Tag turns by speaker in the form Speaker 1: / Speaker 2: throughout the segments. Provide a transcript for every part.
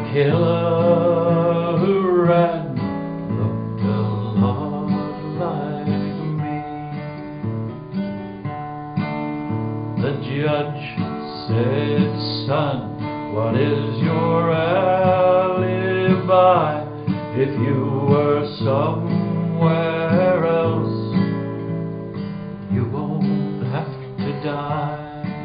Speaker 1: killer who ran looked a lot like me. The judge said, "Son, what is your alibi? If you were somewhere else, you won't have to die."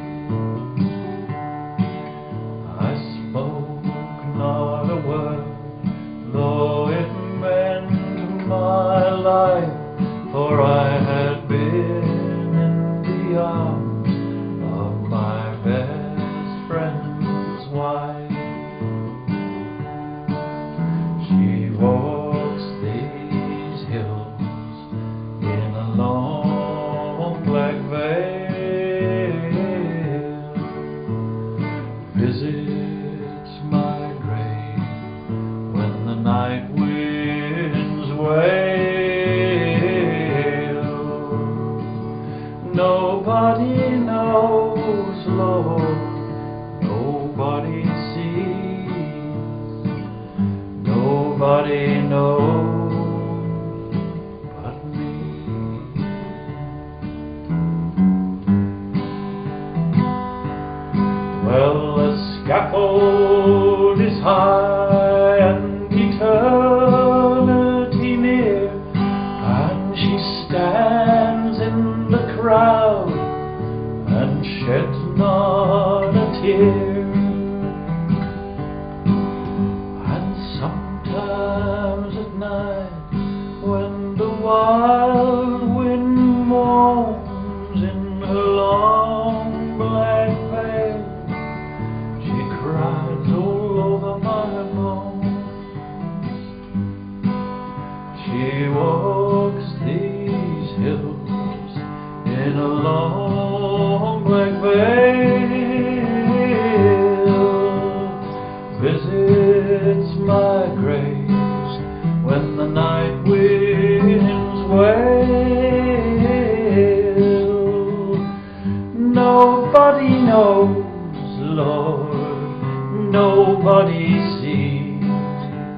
Speaker 1: I spoke not a word, though it meant my life, for I had been in the arms of my best friend's wife. She walks these hills in a long black veil, visits my grave when the night winds wail. Nobody knows, Lord, nobody sees, nobody knows but me. Well, the scaffold is high and eternity near, and she stands in the crowd and sheds not a tear. And sometimes at night, when the wild wind moans in her long black veil, she cries all over my bones. She walks these hills in a long black veil, visits my graves when the night winds wail. Nobody knows, Lord, nobody sees,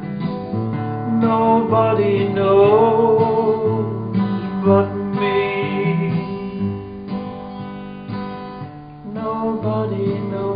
Speaker 1: nobody knows but me. Nobody knows.